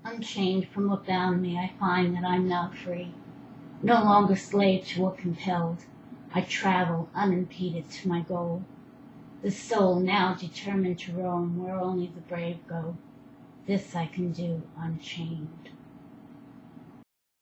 Unchained from what bound me, I find that I'm now free, no longer slave to what compelled. I travel unimpeded to my goal, the soul now determined to roam where only the brave go. This I can do unchained.